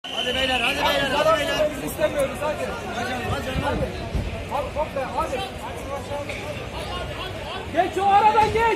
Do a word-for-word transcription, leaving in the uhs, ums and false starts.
Hadi beyler, hadi beyler, hadi beyler. Biz istemiyoruz hadi. Hadi canım, hadi canım. Hadi hop be hadi. Geç o aradan geç.